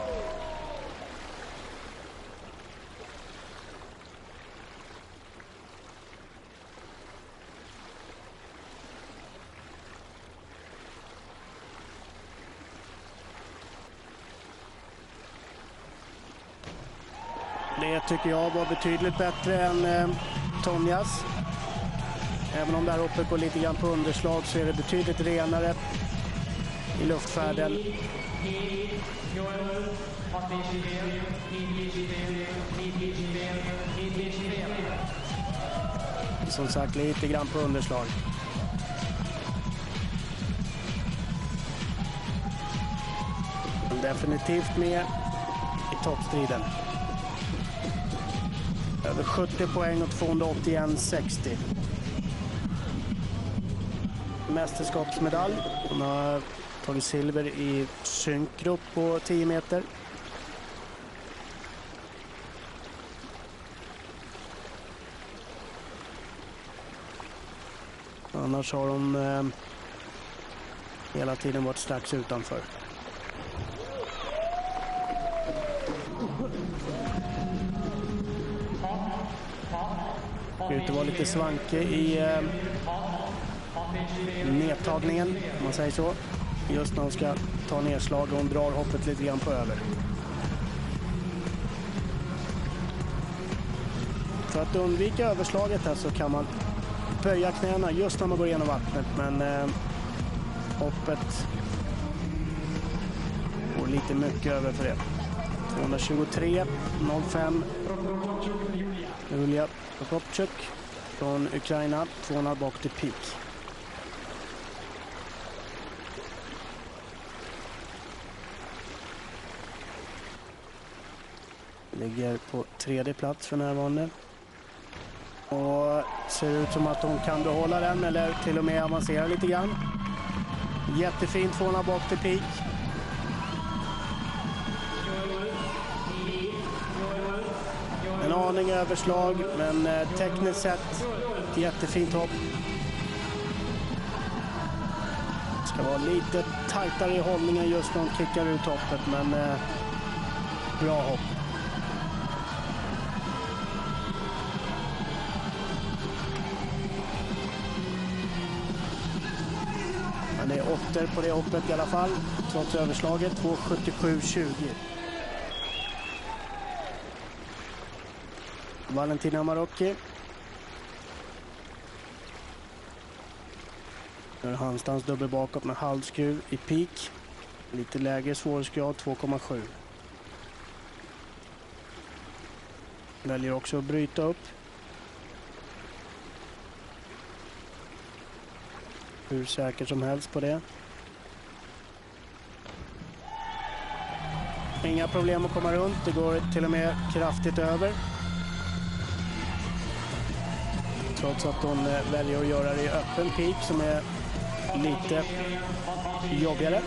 Det tycker jag var betydligt bättre än eh, Tonias. Även om det här uppe går lite grann på underslag så är det betydligt renare i luftfärden. Som sagt, lite grann på underslag. Definitivt med i toppstriden. Över sjuttio poäng och tvåhundraåttioett sextio. Mästerskapsmedalj. Hon har tagit silver i synkro på tio meter. Annars har hon eh, hela tiden varit strax utanför. Det var lite svanke i eh, nedtagningen, om man säger så. Just när hon ska ta nedslag och hon drar hoppet lite grann på över. För att undvika överslaget här så kan man böja knäna just när man går igenom vattnet. Men eh, hoppet går lite mycket över för det. tvåhundratjugotre noll fem. Iulia Prokopchuk från Ukraina, tvåhundra bak till peak. Ligger på tredje plats för närvarande. Och ser ut som att hon kan behålla den eller till och med avancera lite grann. Jättefint tvåhundra bak till peak. En aning överslag, men eh, tekniskt sett ett jättefint hopp. Ska vara lite tajtare i hållningen just när hon kickar ut hoppet, men eh, bra hopp. Han är åtter på det hoppet i alla fall, trots överslaget, två sjuttiosju tjugo. Valentina Marocchi. Handstans dubbel bakåt med halvskruv i peak. Lite lägre svårighetsgrad, två komma sju. Väljer också att bryta upp. Hur säker som helst på det. Inga problem att komma runt. Det går till och med kraftigt över. Trots att hon väljer att göra det i öppen peak som är lite jobbigare.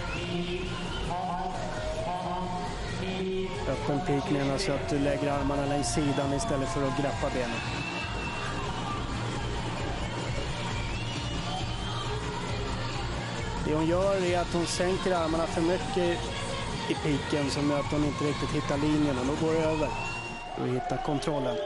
Öppen peak menar så att du lägger armarna längs sidan istället för att grappa benen. Det hon gör är att hon sänker armarna för mycket i piken som gör att hon inte riktigt hittar linjen och då går det över. för att hitta kontrollen.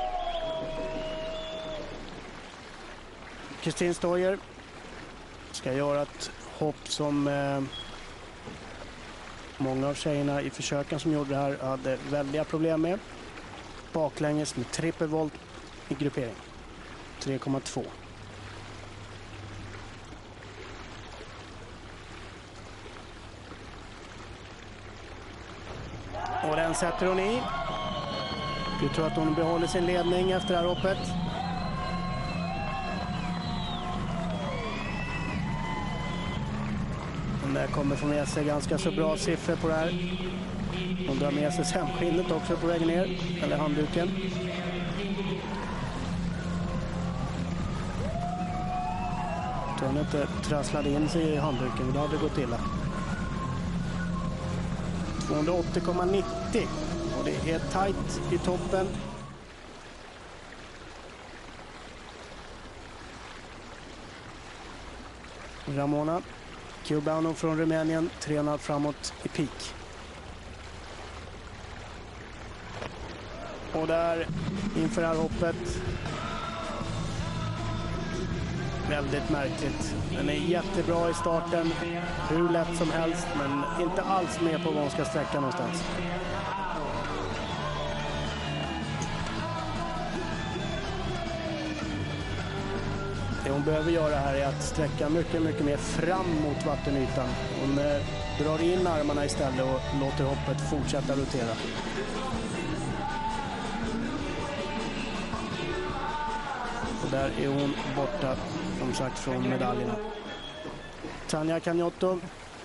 Christin Steuer ska göra ett hopp som eh, många av tjejerna i försöken som gjorde det här hade väldiga problem med. Baklänges med trippelvolt i gruppering. tre komma två. Och den sätter hon i. Jag tror att hon behåller sin ledning efter det här hoppet. Hon där kommer få med sig ganska så bra siffror på det här. Hon drar med sig sämskinnet också på vägen ner, eller handduken. Jag tror hon inte trasslade in sig i handduken, då hade det gått illa. tvåhundraåttio komma nittio och det är tajt i toppen. Ramona Ciobanu från Rumänien, tre komma fem framåt i peak. Och där inför det här hoppet, väldigt märkligt. Den är jättebra i starten, hur lätt som helst, men inte alls med på var hon ska sträcka någonstans. Det hon behöver göra här är att sträcka mycket, mycket mer fram mot vattenytan. Hon eh, drar in armarna istället och låter hoppet fortsätta rotera. Och där är hon borta, som sagt, från medaljerna. Tania Cagnotto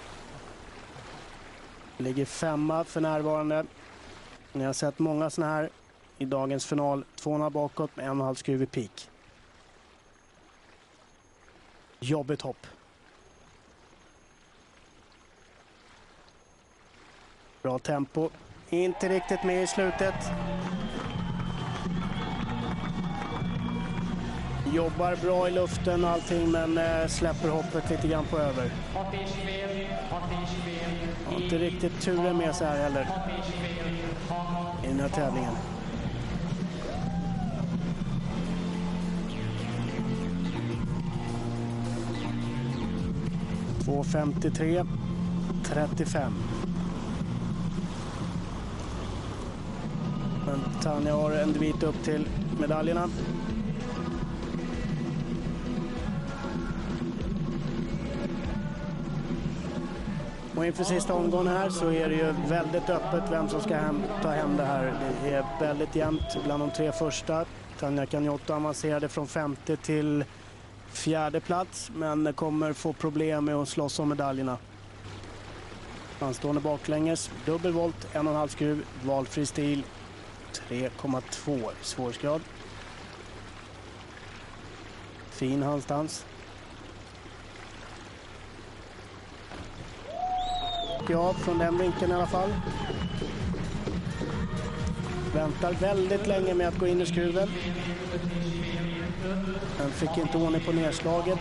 ligger femma för närvarande. Ni har sett många såna här i dagens final. Tvåna bakåt med en och en halv skruv i peak. Jobbigt hopp. Bra tempo. Inte riktigt med i slutet. Jobbar bra i luften och allting, men äh, släpper hoppet lite grann på över. Har inte riktigt turen med sig här heller i den här tävlingen. två femtiotre trettiofem. Men Tanja har en bit upp till medaljerna. Och inför sista omgången här så är det ju väldigt öppet vem som ska hem, ta hem det här. Det är väldigt jämnt bland de tre första. Tania Cagnotto avancerade från femte till fjärde plats, men kommer få problem med att slåss om medaljerna. Anstående baklänges, dubbelvolt, en och en halv skruv, valfri stil, tre komma två i svårighetsgrad. Fin handstans. Ja, från den vinkeln i alla fall. Väntar väldigt länge med att gå in i skruven. Den fick inte ordning på nedslaget.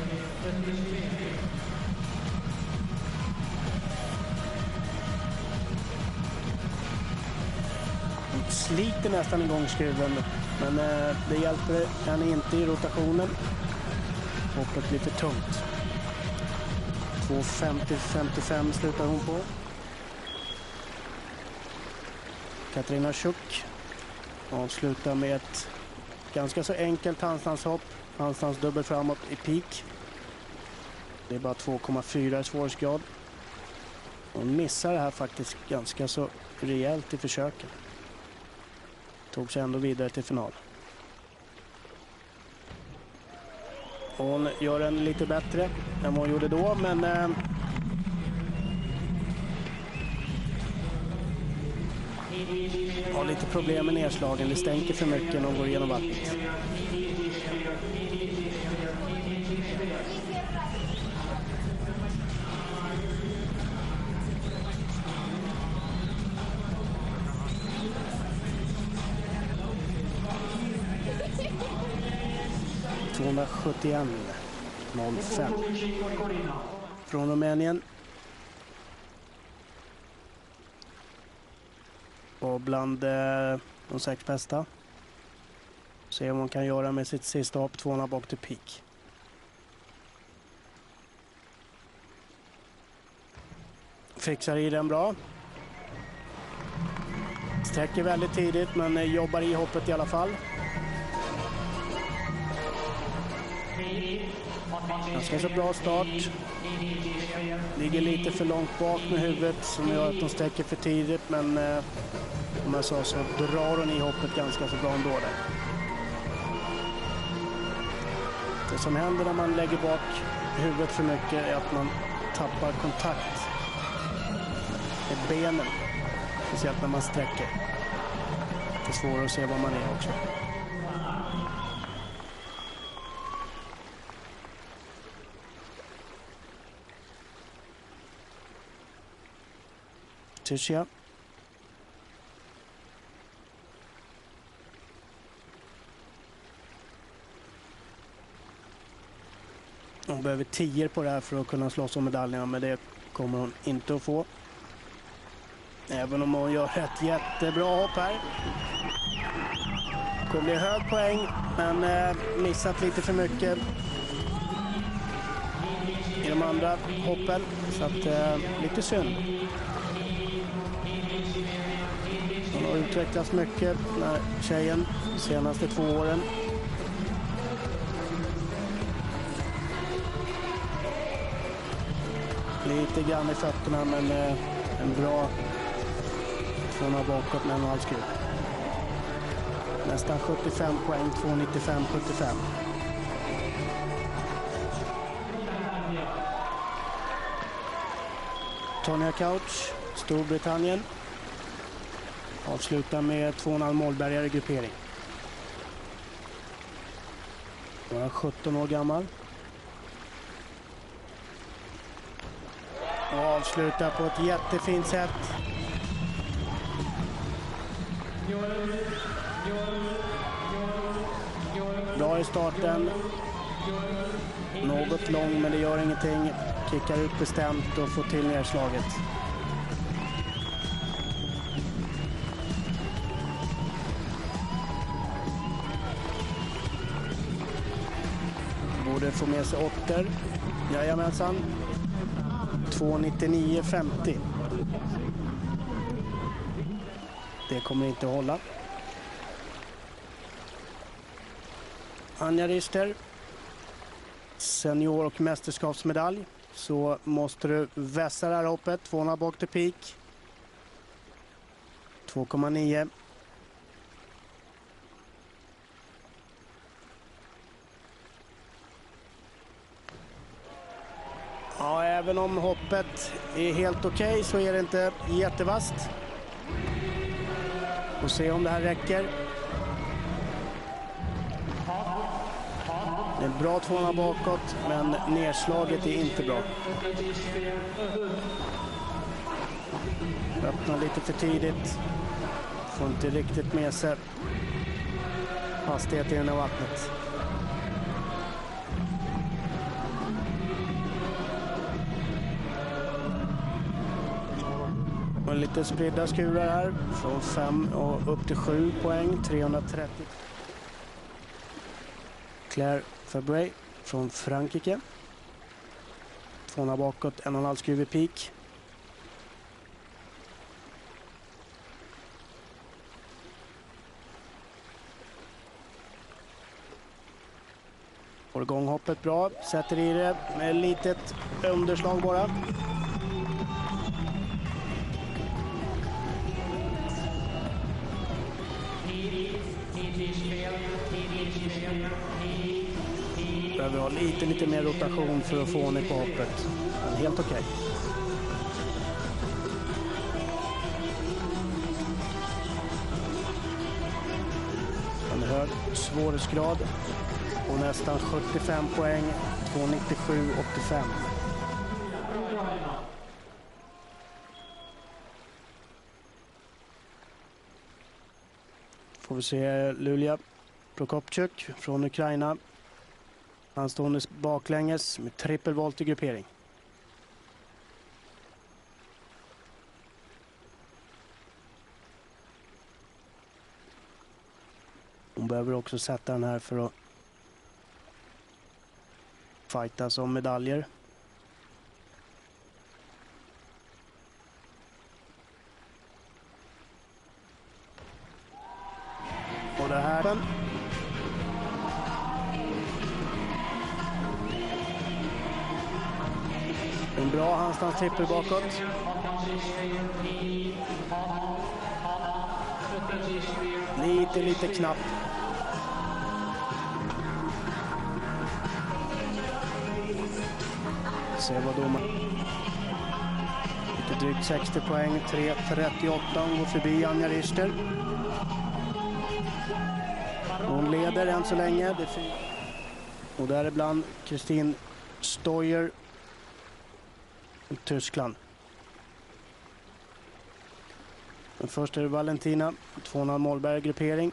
Den sliter nästan igång skruven, men eh, det hjälper henne inte i rotationen. Hoppet blir för tungt. två femtio femtiofem slutar hon på. Kateryna Zhuk avslutar med ett ganska så enkelt handstandshopp. Handstands dubbel framåt i peak. Det är bara två komma fyra i svårighetsgrad. Hon missar det här faktiskt ganska så rejält i försöken. Tog sig ändå vidare till final. Hon gör den lite bättre än vad hon gjorde då, men eh, har lite problem med nedslagen. Det stänker för mycket när hon går igenom vattnet. tvåhundrasjuttioen noll fem från Rumänien. Och bland eh, De sex bästa. Se om man kan göra med sitt sista hopp, tvåorna bak till peak. Fixar i den bra. Sträcker väldigt tidigt men jobbar i hoppet i alla fall. Ganska så bra start. Ligger lite för långt bak med huvudet som gör att de sträcker för tidigt, men eh, som jag sa så drar hon i hoppet ganska så bra ändå där. Det som händer när man lägger bak huvudet för mycket är att man tappar kontakt med benen, speciellt när man sträcker. Det är svårare att se vad man är också. Eftychia. Hon behöver tio på det här för att kunna slåss om medaljerna, men det kommer hon inte att få. Även om hon gör ett jättebra hopp här. Det kommer bli hög poäng, men eh, missat lite för mycket i de andra hoppen. Så att, eh, lite synd. Hon har utvecklats mycket, den här tjejen, de senaste två åren. Lite grann i fötterna, men eh, en bra tvåna bakåt med en halv skruv. Nästan sjuttiofem poäng, två nittiofem sjuttiofem. Tonia Couch, Storbritannien. Avslutar med två komma fem målbergare i gruppering. Hon är sjutton år gammal. Och avslutar på ett jättefint sätt. Bra i starten. Något lång, men det gör ingenting. Kickar ut bestämt och får till nedslaget. Borde få med sig åttor. Jajamensan. två nittionio femtio. Det kommer inte att hålla. Anja Richter. Senior- och mästerskapsmedalj. Så måste du vässa det här hoppet. tvåorna bak till peak. två komma nio. Ja, även om hoppet är helt okej okay, så är det inte jättevast. Och se om det här räcker. Det är bra tvåorna bakåt, men nedslaget är inte bra. Öppnar lite för tidigt. Får inte riktigt med sig hastighet i den här vattnet. Och lite spridda skurar här. Från fem och upp till sju poäng. trehundratrettio. Claire Fabray från Frankrike. Tvåorna bakåt, en och en halv skruv i peak. Får igång hoppet bra. Sätter i det med litet underslag bara. Behöver ha lite, lite mer rotation för att få ordning på hoppet. Men helt okej. Okay. En hög svårighetsgrad och nästan sjuttiofem poäng, två nittiosju åttiofem. Får vi se Iulia Prokopchuk från Ukraina. Han står baklänges med trippelvolt i gruppering. behöver också sätta den här för att fightas om medaljer. Och det här en bra handstandstrippel bakåt. Lite, lite knapp. Se vad domaren. Lite drygt sextio poäng. tre trettioåtta. Hon går förbi Anja Richter. Hon leder än så länge. Det är och där ibland Christin Steuer i Tyskland. Men först är det Valentina. tvåhundra Målberg gruppering.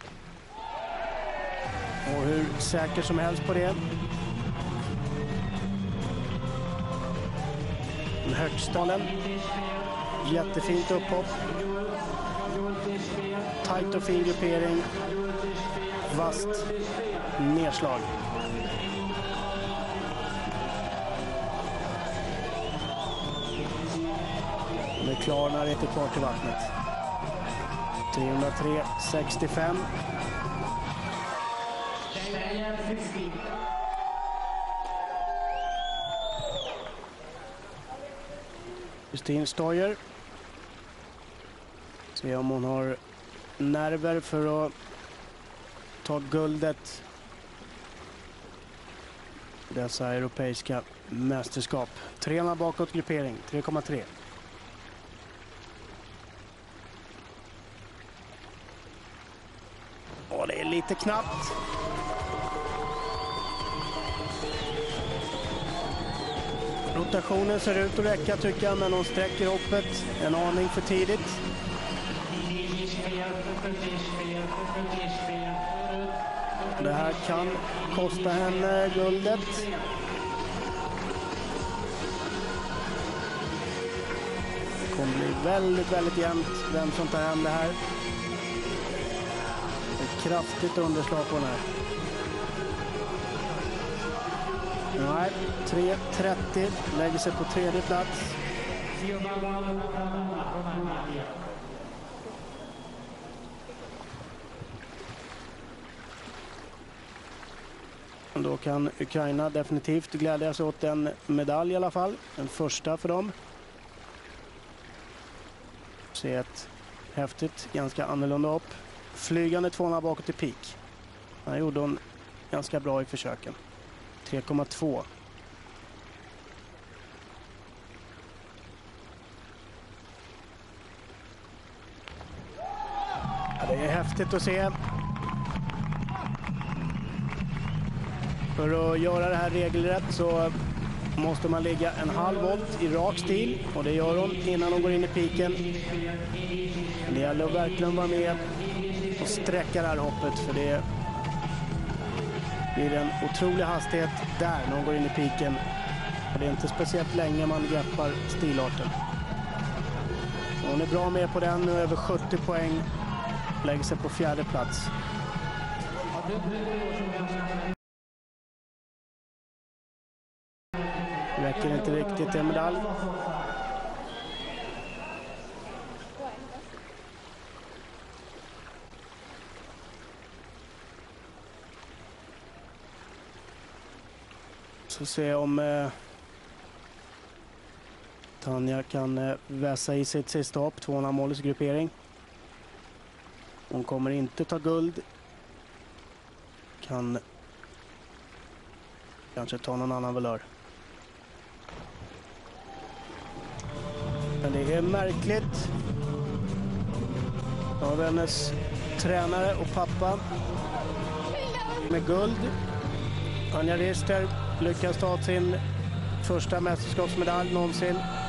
Och hur säker som helst på det. Den högstalen. Jättefint upphopp. Tajt och fin gruppering. Vast nedslag. Den är klar när det inte är kvar till vattnet. trehundratre sextiofem. Christin Steuer. Se om hon har nerver för att ta guldet i dessa europeiska mästerskap. Trena bakåt gruppering, tre komma tre. Och det är lite knappt. Rotationen ser ut att räcka tycker jag, men hon sträcker hoppet en aning för tidigt. Det här kan kosta henne guldet. Det kommer bli väldigt, väldigt jämnt vem som tar hem det här. Ett kraftigt underslag på den här. Nej, tre trettio lägger sig på tredje plats. Då kan Ukraina definitivt glädjas åt en medalj i alla fall. Den första för dem. Se ett häftigt, ganska annorlunda upp. Flygande tvåorna bakåt i peak. Här gjorde hon ganska bra i försöken. tre komma två. Ja, det är häftigt att se. För att göra det här regelrätt så måste man ligga en halv volt i rak stil. Och det gör hon innan hon går in i piken. Det gäller att verkligen vara med och sträcka det här hoppet. För det blir en otrolig hastighet där när hon går in i piken. Och det är inte speciellt länge man greppar stilarten. Hon är bra med på den nu, över sjuttio poäng. Lägger sig på fjärde plats. Räcker inte riktigt till medalj. Så se om eh, Tania kan eh, väsa i sitt sista hopp. tvåhundra målets gruppering. Hon kommer inte ta guld. Kan kanske ta någon annan valör. Men det är märkligt. Av hennes tränare och pappa med guld. Anja Richter lyckas ta sin första mästerskapsmedalj någonsin.